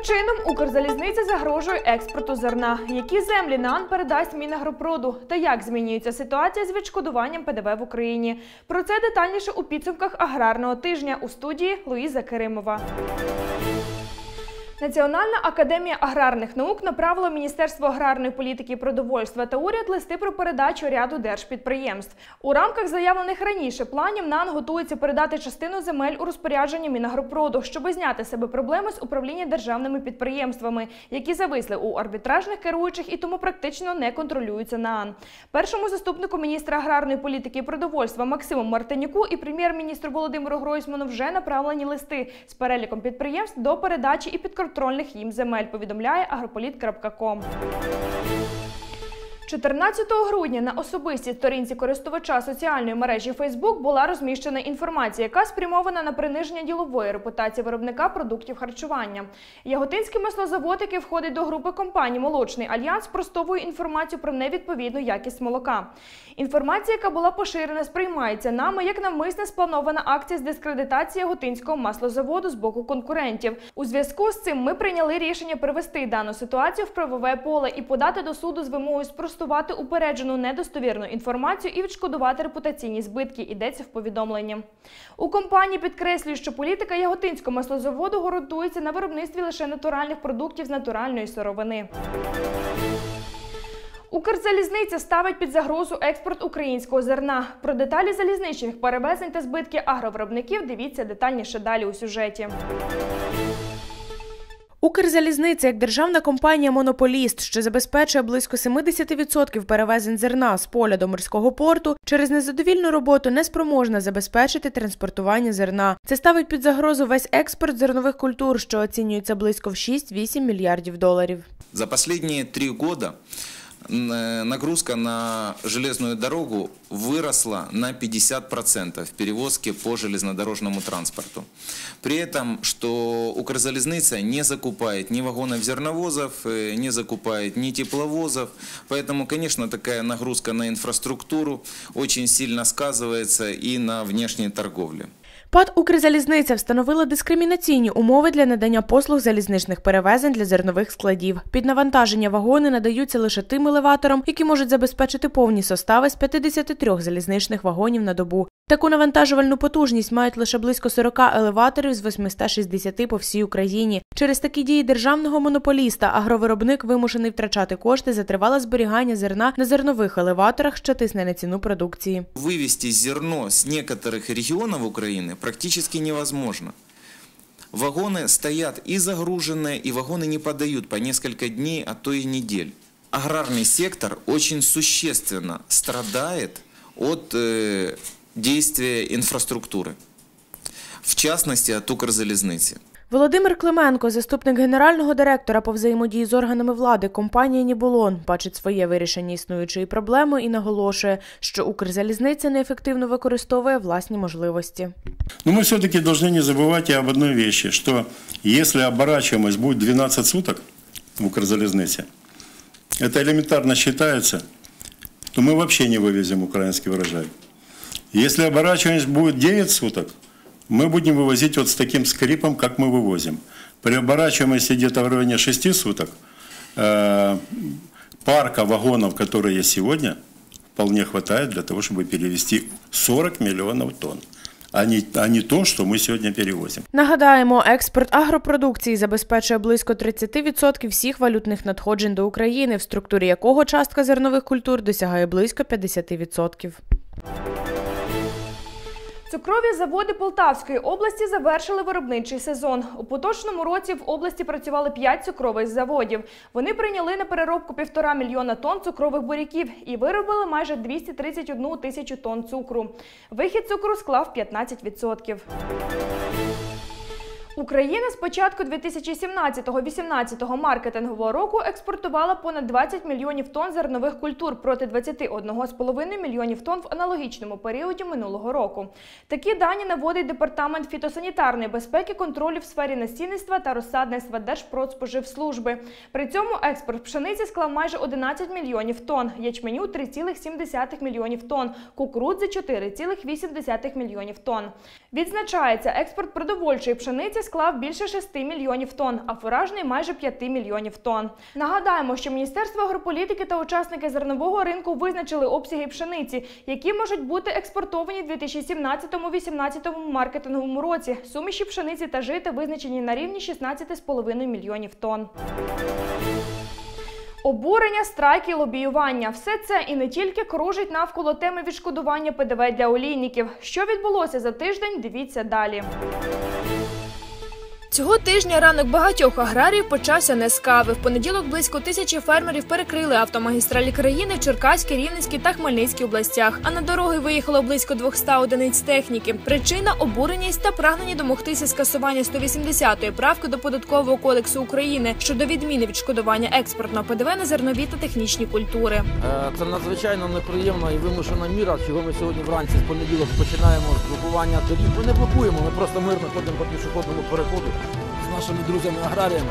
чином Укрзалізниця загрожує експорту зерна? Які землі НААН передасть Мінагропроду? Та як змінюється ситуація з відшкодуванням ПДВ в Україні? Про це детальніше у підсумках аграрного тижня. У студії Луїза Керимова. Національна академія аграрних наук направила Міністерство аграрної політики і продовольства та уряд листи про передачу ряду держпідприємств. У рамках заявлених раніше планів НААН готується передати частину земель у розпорядження Мінагропроду, щоб зняти з себе проблеми з управління державними підприємствами, які зависли у арбітражних керуючих і тому практично не контролюються НААН. Першому заступнику міністра аграрної політики і продовольства Максиму Мартинюку і прем'єр-міністру Володимиру Гройсману вже направлені листи з переліком підприємств до передачі і підконтрольних їм земель, повідомляє agropolit.com. 14 грудня на особистій сторінці користувача соціальної мережі Facebook була розміщена інформація, яка спрямована на приниження ділової репутації виробника продуктів харчування. Яготинський маслозавод, який входить до групи компаній «Молочний альянс», спростовує інформацію про невідповідну якість молока. Інформація, яка була поширена, сприймається нами як навмисне спланована акція з дискредитації Яготинського маслозаводу з боку конкурентів. У зв'язку з цим ми прийняли рішення привести дану ситуацію в правове поле і подати до суду з вимогою спростувати упереджену недостовірну інформацію і відшкодувати репутаційні збитки, йдеться в повідомленні. У компанії підкреслюють, що політика Яготинського маслозаводу ґрунтується на виробництві лише натуральних продуктів з натуральної сировини. Укрзалізниця ставить під загрозу експорт українського зерна. Про деталі залізничних перевезень та збитки агровиробників дивіться детальніше далі у сюжеті. Укрзалізниця, як державна компанія-монополіст, що забезпечує близько 70% перевезень зерна з поля до морського порту, через незадовільну роботу не спроможна забезпечити транспортування зерна. Це ставить під загрозу весь експорт зернових культур, що оцінюється близько в 6-8 мільярдів доларів. За останні 3 роки нагрузка на железную дорогу выросла на 50% в перевозке по железнодорожному транспорту. При этом, что Укрзалізниця не закупает ни вагонов зерновозов, не закупает ни тепловозов. Поэтому, конечно, такая нагрузка на инфраструктуру очень сильно сказывается и на внешней торговле. ПАТ «Укрзалізниця» встановила дискримінаційні умови для надання послуг залізничних перевезень для зернових складів. Під навантаження вагони надаються лише тим елеваторам, які можуть забезпечити повні состави з 53 залізничних вагонів на добу. Таку навантажувальну потужність мають лише близько 40 елеваторів з 860 по всій Україні. Через такі дії державного монополіста агровиробник вимушений втрачати кошти за тривале зберігання зерна на зернових елеваторах, що тисне на ціну продукції. Вивезти зерно з деяких регіонів України практично невозможно. Вагоны стоят и загруженные, и вагоны не подают по несколько дней, а то и недель. Аграрный сектор очень существенно страдает от действия инфраструктуры, в частности от Укрзалізниці. Володимир Клименко, заступник генерального директора по взаємодії з органами влади компанії «Нібулон», бачить своє вирішення існуючої проблеми і наголошує, що Укрзалізниця неефективно використовує власні можливості. Но мы все-таки должны не забывать об одной вещи, что если оборачиваемость будет 12 суток в Укрзалізниці, это элементарно считается, то мы вообще не вывезем украинский урожай. Если оборачиваемость будет 9 суток, мы будем вывозить вот с таким скрипом, как мы вывозим. При оборачиваемости где-то в районе 6 суток парка вагонов, которые есть сегодня, вполне хватает для того, чтобы перевезти 40 миллионов тонн. А не то, що ми сьогодні перевозимо. Нагадаємо, експорт агропродукції забезпечує близько 30% всіх валютних надходжень до України, в структурі якого частка зернових культур досягає близько 50%. Цукрові заводи Полтавської області завершили виробничий сезон. У поточному році в області працювали 5 цукрових заводів. Вони прийняли на переробку 1,5 мільйона тонн цукрових буряків і виробили майже 231 тисячу тонн цукру. Вихід цукру склав 15%. Україна з початку 2017-18 маркетингового року експортувала понад 20 мільйонів тонн зернових культур проти 21,5 мільйонів тонн в аналогічному періоді минулого року. Такі дані наводить Департамент фітосанітарної безпеки, контролю в сфері насінництва та розсадництва Держпродспоживслужби. При цьому експорт пшениці склав майже 11 мільйонів тонн, ячменю – 3,7 мільйонів тонн, кукурудзи – 4,8 мільйонів тонн. Відзначається, експорт продовольчої пшениці склав більше 6 мільйонів тонн, а фуражний – майже 5 мільйонів тонн. Нагадаємо, що Міністерство агрополітики та учасники зернового ринку визначили обсяги пшениці, які можуть бути експортовані в 2017-2018 маркетинговому році. Суміші пшениці та жита визначені на рівні 16,5 мільйонів тонн. Обурення, страйки, лобіювання – все це і не тільки кружить навколо теми відшкодування ПДВ для олійників. Що відбулося за тиждень – дивіться далі. Цього тижня ранок багатьох аграріїв почався не з кави. В понеділок близько 1000 фермерів перекрили автомагістралі країни в Черкаській, Рівненській та Хмельницькій областях. А на дороги виїхало близько 200 одиниць техніки. Причина – обуреність та прагнення домогтися скасування 180-ї правки до Податкового кодексу України щодо відміни відшкодування експортного ПДВ на зернові та технічні культури. Це надзвичайно неприємна і вимушена міра, чого ми сьогодні вранці з понеділок починаємо з блокування доріг. Ми не блокуємо, ми просто мирно ходимо по пішохідному переходу з нашими друзями-аграріями.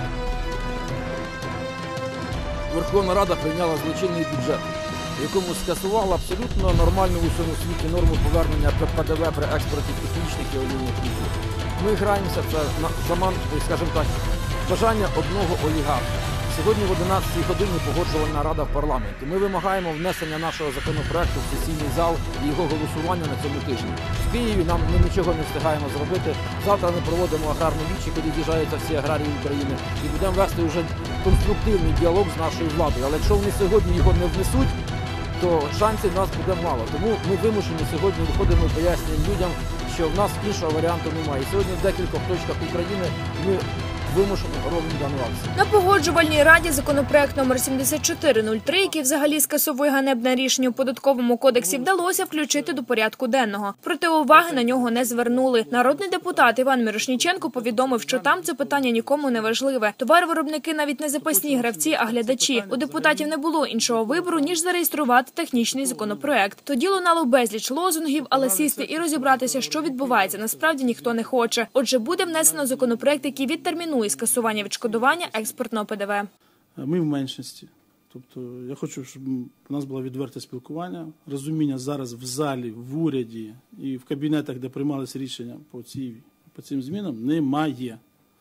Верховна Рада прийняла злочинний бюджет, в якому скасувала абсолютно нормальну у всьому світі норму повернення ПДВ при експорті технічних і олійних культур. Ми граємося це скажімо так, бажання одного олігарха. Сьогодні в 11-й годині Погоджувальна рада в парламенті. Ми вимагаємо внесення нашого законопроекту в сесійний зал і його голосування на цьому тижні. В Києві ми нічого не встигаємо зробити. Завтра ми проводимо аграрну вічі, коли з'їжджаються всі аграрії України. І будемо вести вже конструктивний діалог з нашою владою. Але якщо вони сьогодні його не внесуть, то шансів в нас буде мало. Тому ми вимушені сьогодні виходимо і пояснюємо людям, що в нас іншого варіанту немає. І сьогодні в декількох точках України ми вимушено робимо дану акцію. На Погоджувальній раді законопроект номер 7403, який взагалі скасовує ганебне рішення у Податковому кодексі, вдалося включити до порядку денного. Проте уваги на нього не звернули. Народний депутат Іван Мірошніченко повідомив, що там це питання нікому не важливе. Товаровиробники навіть не запасні гравці, а глядачі. У депутатів не було іншого вибору, ніж зареєструвати технічний законопроект. Тоді лунало безліч лозунгів, але сісти і розібратися, що відбувається, насправді ніхто не хоче. Отже, буде внесено законопроект, який відтермінує скасування відшкодування експортного ПДВ. Ми в меншості. Тобто я хочу, щоб у нас було відверте спілкування, розуміння зараз в залі, в уряді і в кабінетах, де приймалися рішення по цим змінам, немає.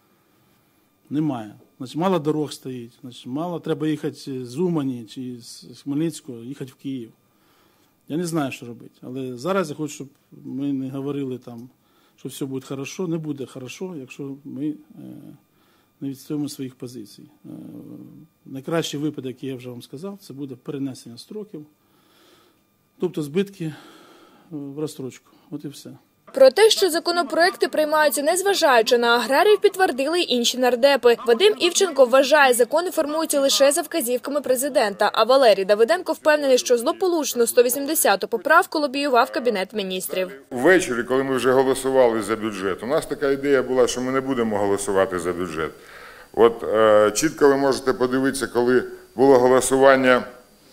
Немає. Значить, мало дорог стоїть, значить, мало треба їхати з Умані чи з Хмельницького, їхати в Київ. Я не знаю, що робити. Але зараз я хочу, щоб ми не говорили там, що все буде добре. Не буде добре, якщо ми не відстоїмо своїх позицій. Найкращий випадок, який я вже вам сказав, це буде перенесення строків, тобто збитки в розстрочку. От і все. Про те, що законопроекти приймаються незважаючи на аграріїв, підтвердили й інші нардепи. Вадим Івченко вважає, закони формуються лише за вказівками президента, а Валерій Давиденко впевнений, що злополучну 180-ту поправку лобіював Кабінет міністрів. Ввечері, коли ми вже голосували за бюджет, у нас така ідея була, що ми не будемо голосувати за бюджет. От чітко ви можете подивитися, коли було голосування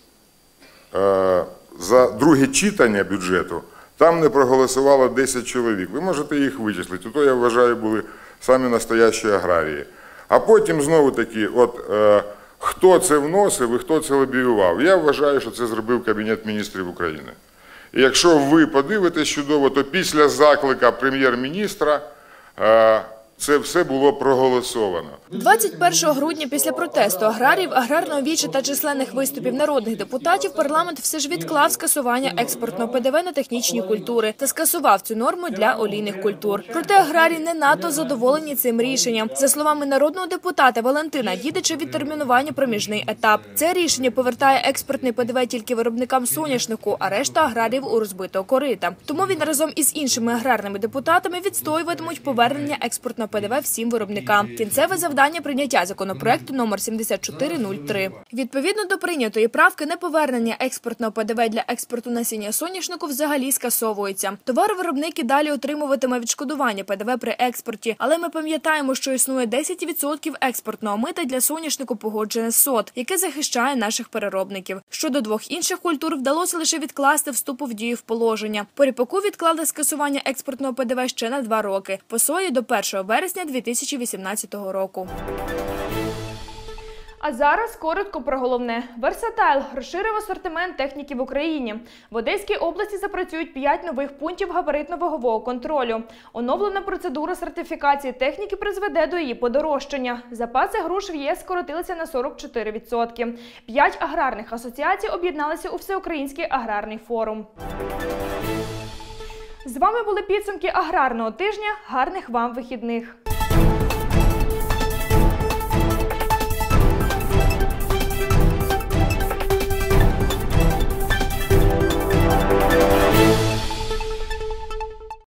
за друге читання бюджету, там не проголосувало 10 чоловік. Ви можете їх вичислити. То, я вважаю, були самі настоящі аграрії. А потім знову-таки, хто це вносив і хто це лобіював. Я вважаю, що це зробив Кабінет міністрів України. І якщо ви подивитесь чудово, то після заклика прем'єр-міністра це все було проголосовано. 21 грудня після протесту аграріїв, аграрного віча та численних виступів народних депутатів парламент все ж відклав скасування експортного ПДВ на технічні культури та скасував цю норму для олійних культур. Проте аграрії не надто задоволені цим рішенням. За словами народного депутата Валентина Дідича, відтермінування проміжний етап. Це рішення повертає експортний ПДВ тільки виробникам соняшнику, а решта аграріїв у розбитого корита. Тому він разом із іншими аграрними депутатами відстоюватимуть повернення експортного ПДВ всім виробникам. Кінцеве завдання – прийняття законопроекту номер 7403. Відповідно до прийнятої правки, неповернення експортного ПДВ для експорту насіння соняшнику взагалі скасовується. Товаровиробник і далі отримуватиме відшкодування ПДВ при експорті, але ми пам'ятаємо, що існує 10% експортного мита для соняшнику, погоджене з СОТ, яке захищає наших переробників. Щодо двох інших культур вдалося лише відкласти вступу в дію в положення. По ріпаку відклали скасування експортного ПДВ ще на 2 роки. По сої – до 1 вересня 2018 року. А зараз коротко про головне. Версатайл розширив асортимент техніки в Україні. В Одеській області запрацюють 5 нових пунктів габаритно-вагового контролю. Оновлена процедура сертифікації техніки призведе до її подорожчання. Запаси груш в ЄС скоротилися на 44%. 5 аграрних асоціацій об'єдналися у Всеукраїнський аграрний форум. З вами були підсумки аграрного тижня. Гарних вам вихідних!